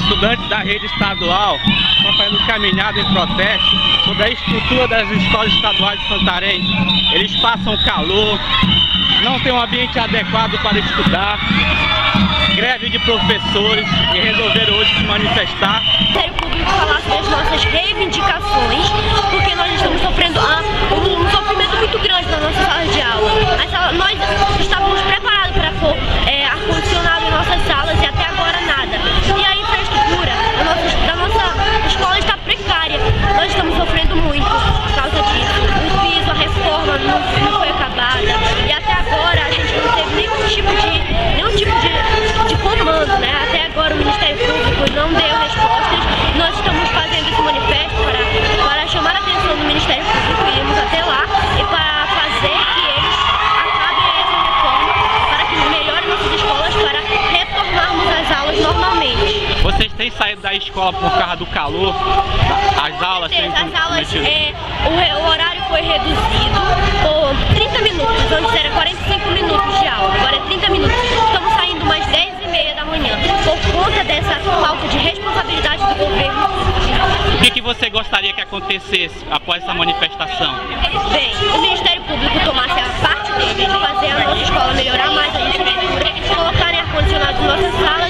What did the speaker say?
estudantes da rede estadual estão fazendo caminhada em protesto sobre a estrutura das escolas estaduais de Santarém. Eles passam calor, não tem um ambiente adequado para estudar, greve de professores e resolveram hoje se manifestar. O Ministério Público falar sobre as nossas reivindicações, porque nós estamos sofrendo um sofrimento muito grande na nossa sala de aula. Nós estávamos preparados para pôr ar-condicionado em nossas salas e até agora nada. E a infraestrutura da nossa escola está precária. Nós estamos sofrendo muito por causa disso. O piso, a reforma não foi acabada e até agora a gente não teve nenhum tipo de comando, né? Até agora o Ministério Público não deu respostas. Nós estamos fazendo esse manifesto para chamar a atenção do Ministério Público e irmos até lá e para fazer que eles acabem essa reforma para que melhorem nossas escolas para retornarmos às aulas normalmente. Vocês têm saído da escola por causa do calor? As aulas têm o horário foi reduzido por 30 minutos, antes era 45 minutos de aula, agora é 30 minutos. Estamos saindo mais 10h30 da manhã, por conta dessa falta de responsabilidade do governo. O que você gostaria que acontecesse após essa manifestação? Bem, o Ministério Público tomasse a parte dele de fazer a nossa escola melhorar mais a infraestrutura, colocarem ar-condicionado nas nossas salas